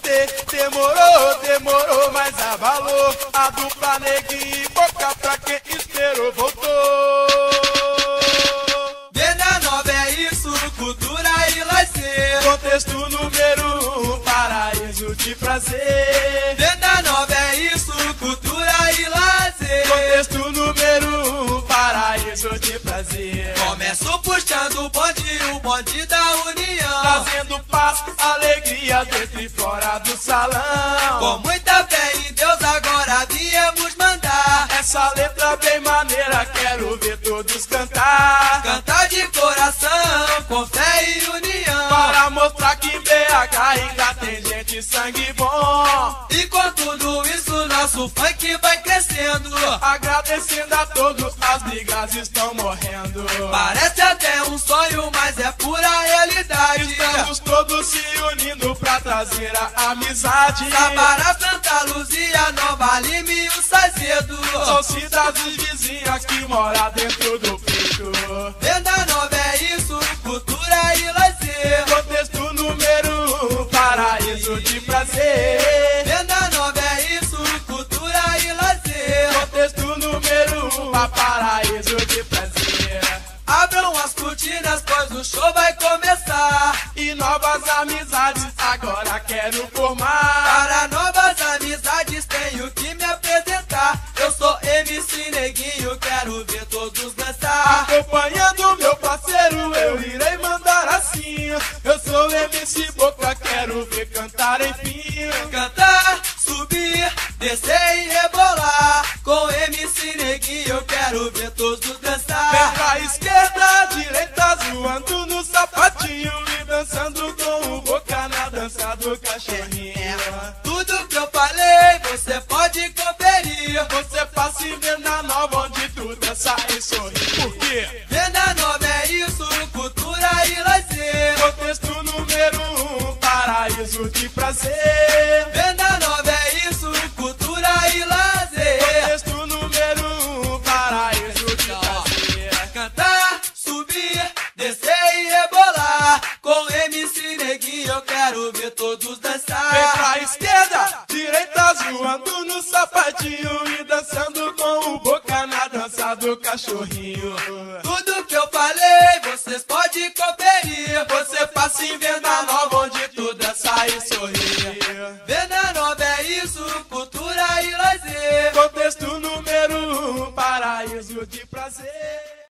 Demorou, mas abalou. A dupla Neguinho e Boca, pra quem esperou, voltou. Venda nova é isso, cultura e lazer. Contexto número 1, paraíso de prazer. Venda nova é isso, cultura e lazer. Contexto número 1, paraíso de prazer. Começo puxando o bonde da união, trazendo paz, alegria dentro e fora do salão. Com muita fé em Deus agora viemos mandar essa letra bem maneira, quero ver todos cantar. Cantar de coração, com fé e união, para mostrar que em BH ainda tem gente sangue bom. E com tudo isso nosso funk vai crescendo, agradecendo a todos, as brigas estão morrendo. Parece até um sonho, mas é pura realidade. Estamos todos se unindo pra trazer a amizade. Sabará, Santa Luzia, Nova Lima e o Sazedo são cidades vizinhas que moram dentro do peito. Venda nova é isso, cultura e lazer. Contexto número 1, paraíso de prazer. Venda nova é isso, cultura e lazer. Contexto número 1, paraíso de prazer. Abram as cortinas, pois o show vai começar. E novas amizades agora quero formar. Para novas amizades tenho que me apresentar. Eu sou MC Neguinho, quero ver todos dançar. Acompanhando meu parceiro, eu irei mandar assim. Eu sou MC Boca, quero ver cantar enfim. Cantar, subir, descer e rebolar. Com MC Neguinho eu quero ver todos dançar. Vem pra esquerda, direita, zoando no sapatinho e dançando com o Boca na dança do cachorrinho. Tudo que eu falei você pode conferir. Você passa e Venda Nova, onde tu dança e sorri. Por quê? Venda nova é isso, cultura e lazer. Contexto número 1, paraíso de prazer. Venda nova é isso, cultura e lazer. Contexto número 1, paraíso de prazer. Cantar, subir, descer e rebolar. Com MC Neguinho eu quero ver todos dançar. Vem pra esquerda, direita, zoando no sapatinho e dançando com o Boca na dança do cachorrinho. Tudo que eu falei vocês podem conferir.